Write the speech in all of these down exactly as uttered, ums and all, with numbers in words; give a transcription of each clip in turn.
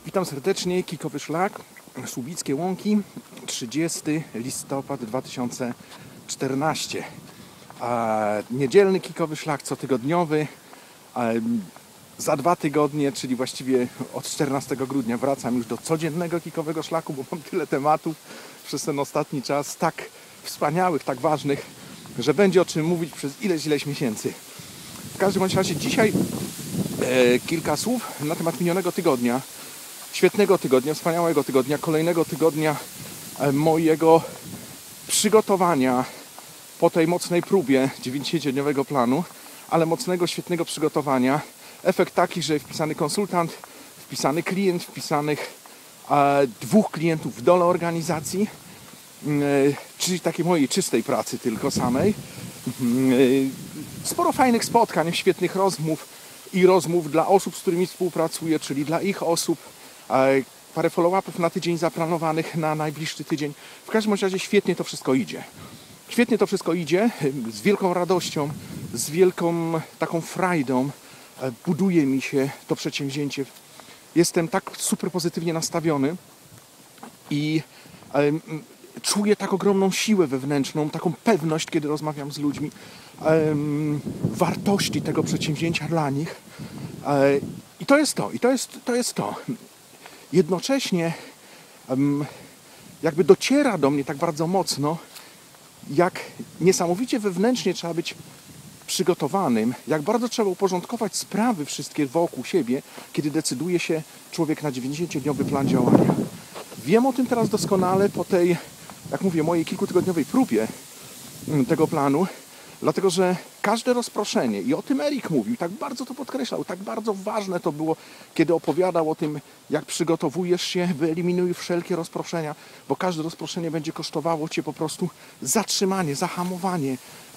Witam serdecznie, Kikowy Szlak, Słubickie Łąki, trzydziesty listopada dwa tysiące czternastego. Niedzielny Kikowy Szlak, cotygodniowy. Za dwa tygodnie, czyli właściwie od czternastego grudnia wracam już do codziennego Kikowego Szlaku, bo mam tyle tematów przez ten ostatni czas, tak wspaniałych, tak ważnych, że będzie o czym mówić przez ileś, ileś miesięcy. W każdym bądź razie dzisiaj e, kilka słów na temat minionego tygodnia. Świetnego tygodnia, wspaniałego tygodnia, kolejnego tygodnia e, mojego przygotowania po tej mocnej próbie dziewięćdziesięciodniowego planu, ale mocnego, świetnego przygotowania. Efekt taki, że wpisany konsultant, wpisany klient, wpisanych e, dwóch klientów w dole organizacji, e, czyli takiej mojej czystej pracy tylko samej. E, sporo fajnych spotkań, świetnych rozmów i rozmów dla osób, z którymi współpracuję, czyli dla ich osób. E, parę follow-upów na tydzień zaplanowanych na najbliższy tydzień. W każdym razie świetnie to wszystko idzie. Świetnie to wszystko idzie, z wielką radością, z wielką taką frajdą buduje mi się to przedsięwzięcie. Jestem tak super pozytywnie nastawiony i um, czuję tak ogromną siłę wewnętrzną, taką pewność, kiedy rozmawiam z ludźmi, um, wartości tego przedsięwzięcia dla nich. Um, I to jest to, i to jest to. Jest to. Jednocześnie um, jakby dociera do mnie tak bardzo mocno, jak niesamowicie wewnętrznie trzeba być przygotowanym, jak bardzo trzeba uporządkować sprawy wszystkie wokół siebie, kiedy decyduje się człowiek na dziewięćdziesięciodniowy plan działania. Wiem o tym teraz doskonale po tej, jak mówię, mojej kilkutygodniowej próbie tego planu, dlatego że każde rozproszenie, i o tym Erik mówił, tak bardzo to podkreślał, tak bardzo ważne to było, kiedy opowiadał o tym, jak przygotowujesz się, wyeliminuj wszelkie rozproszenia, bo każde rozproszenie będzie kosztowało Cię po prostu zatrzymanie, zahamowanie,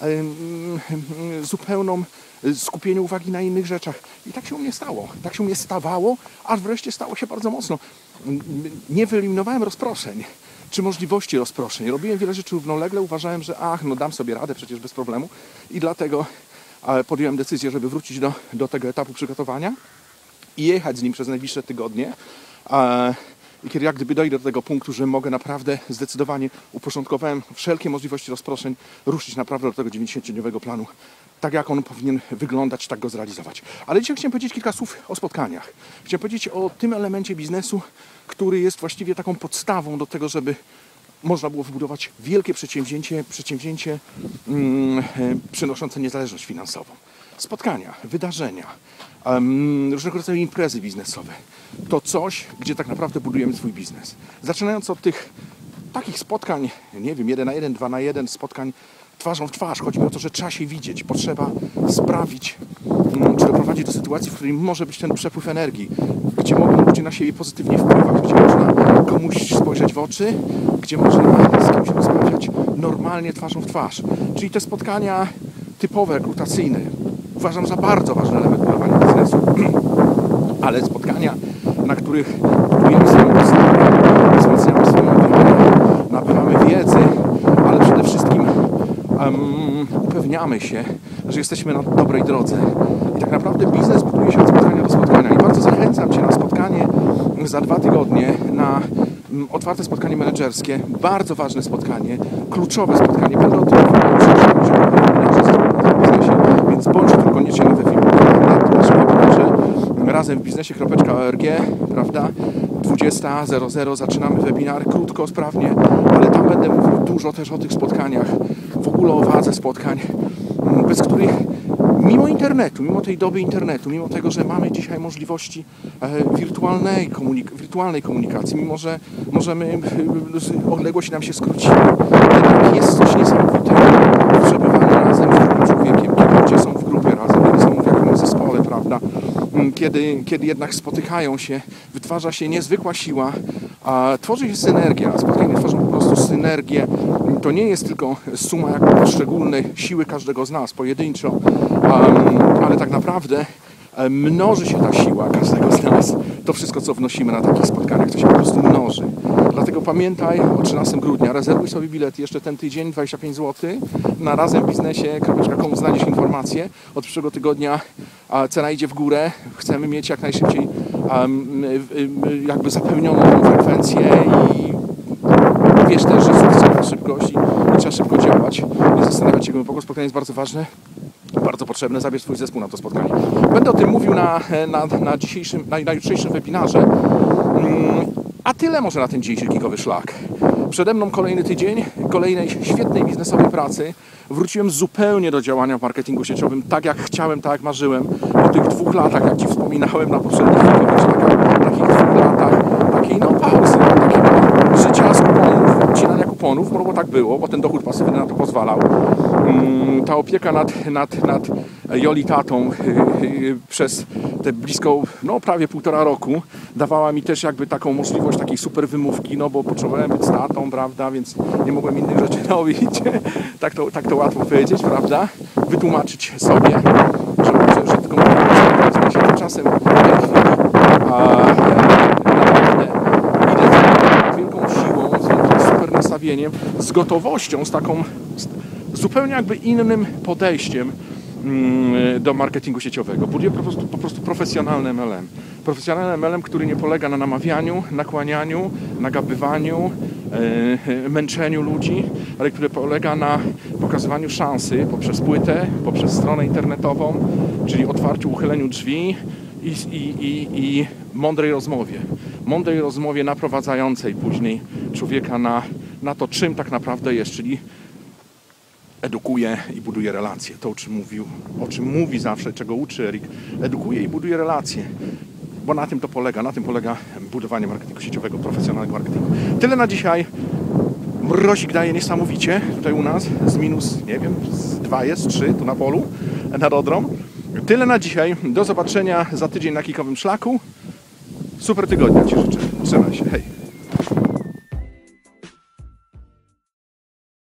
zupełną skupienie uwagi na innych rzeczach. I tak się u mnie stało. Tak się u mnie stawało, aż wreszcie stało się bardzo mocno. Nie wyeliminowałem rozproszeń, czy możliwości rozproszeń. Robiłem wiele rzeczy równolegle, uważałem, że ach, no dam sobie radę przecież bez problemu i dlatego podjąłem decyzję, żeby wrócić do, do tego etapu przygotowania i jechać z nim przez najbliższe tygodnie. I kiedy jak gdyby dojdę do tego punktu, że mogę naprawdę zdecydowanie uporządkowałem wszelkie możliwości rozproszeń, ruszyć naprawdę do tego dziewięćdziesięciodniowego planu. Tak jak on powinien wyglądać, tak go zrealizować. Ale dzisiaj chciałem powiedzieć kilka słów o spotkaniach. Chciałem powiedzieć o tym elemencie biznesu, który jest właściwie taką podstawą do tego, żeby można było wybudować wielkie przedsięwzięcie, przedsięwzięcie mm, przynoszące niezależność finansową. Spotkania, wydarzenia, um, różnego rodzaju imprezy biznesowe. To coś, gdzie tak naprawdę budujemy swój biznes. Zaczynając od tych takich spotkań, nie wiem, jeden na jeden, dwa na jeden, spotkań twarzą w twarz. Chodzi mi o to, że trzeba się widzieć. Potrzeba sprawić, czy doprowadzić do sytuacji, w której może być ten przepływ energii, gdzie mogą ludzie na siebie pozytywnie wpływać, gdzie można komuś spojrzeć w oczy, gdzie można z kimś rozmawiać normalnie twarzą w twarz. Czyli te spotkania typowe, rekrutacyjne. Uważam za bardzo ważny element budowania biznesu. Ale spotkania, na których budujemy swoją postawę, wzmacniamy swoją wiarę, nabywamy wiedzy, ale przede wszystkim um, upewniamy się, że jesteśmy na dobrej drodze. I tak naprawdę biznes buduje się od spotkania do spotkania. I bardzo zachęcam Cię na spotkanie za dwa tygodnie, na um, otwarte spotkanie menedżerskie, bardzo ważne spotkanie, kluczowe spotkanie. Będę o tym mówił w biznesie, więc bądź tu koniecznie na naszym webinarze razem w biznesie kropka org, prawda? dwudziesta zero zero zaczynamy webinar, krótko, sprawnie, ale tam będę mówił dużo też o tych spotkaniach, w ogóle o wadze spotkań, bez których mimo internetu, mimo tej doby internetu, mimo tego, że mamy dzisiaj możliwości e, wirtualnej, komunik- wirtualnej komunikacji, mimo że możemy, e, odległość nam się skróciła, jednak jest coś niesamowitego w przebywaniu razem z drugim człowiekiem, kiedy ludzie są w grupie razem, kiedy są w jakimś zespole, prawda? Kiedy, kiedy jednak spotykają się, wytwarza się niezwykła siła, a tworzy się synergia, a spotkania tworzą po prostu synergię. To nie jest tylko suma jakby poszczególnej siły każdego z nas pojedynczo, um, ale tak naprawdę mnoży się ta siła każdego z nas. To wszystko, co wnosimy na takich spotkaniach, to się po prostu mnoży. Dlatego pamiętaj, o trzynastego grudnia rezerwuj sobie bilet jeszcze ten tydzień, dwadzieścia pięć złotych. Na razem biznesie kropka com znajdziesz informacje. Od przyszłego tygodnia cena idzie w górę. Chcemy mieć jak najszybciej um, jakby zapełnioną tą frekwencję i wiesz też, że sukces na szybkość i, i trzeba szybko działać. Nie zastanawiać się, bo po spotkanie jest bardzo ważne, bardzo potrzebne. Zabierz swój zespół na to spotkanie. Będę o tym mówił na, na, na dzisiejszym, na, na jutrzejszym webinarze. A tyle może na ten dzisiejszy gigowy szlak. Przede mną kolejny tydzień, kolejnej świetnej biznesowej pracy. Wróciłem zupełnie do działania w marketingu sieciowym, tak jak chciałem, tak jak marzyłem. Po tych dwóch latach, jak Ci wspominałem na poprzednich gigowych szlakach, takich dwóch latach, takiej no pauzy, no, takiego życia z kuponów, odcinania kuponów, no bo tak było, bo ten dochód pasywny na to pozwalał. Ta opieka nad, nad, nad Jolitatą przez te blisko, no prawie półtora roku dawała mi też jakby taką możliwość takiej super wymówki, no bo potrzebowałem być z tatą, prawda, więc nie mogłem innych rzeczy robić. tak, to, tak to łatwo powiedzieć, prawda, wytłumaczyć sobie, że, że, że tylko mówię, się tymczasem w tej chwili a, naprawdę idę z wielką siłą, z wielkim super nastawieniem, z gotowością, z taką z zupełnie jakby innym podejściem do marketingu sieciowego. Buduję po prostu, po prostu profesjonalny M L M. Profesjonalny M L M, który nie polega na namawianiu, nakłanianiu, nagabywaniu, yy, męczeniu ludzi, ale który polega na pokazywaniu szansy poprzez płytę, poprzez stronę internetową, czyli otwarciu, uchyleniu drzwi i, i, i, i mądrej rozmowie. Mądrej rozmowie naprowadzającej później człowieka na, na to, czym tak naprawdę jest, czyli edukuje i buduje relacje. To, o czym mówił, o czym mówi zawsze, czego uczy Erik, edukuje i buduje relacje. Bo na tym to polega, na tym polega budowanie marketingu sieciowego, profesjonalnego marketingu. Tyle na dzisiaj. Mrozik daje niesamowicie tutaj u nas, z minus, nie wiem, z dwa jest, trzy tu na polu, nad Odrą. Tyle na dzisiaj. Do zobaczenia za tydzień na kikowym szlaku. Super tygodnia Ci życzę. Trzymaj się. Hej.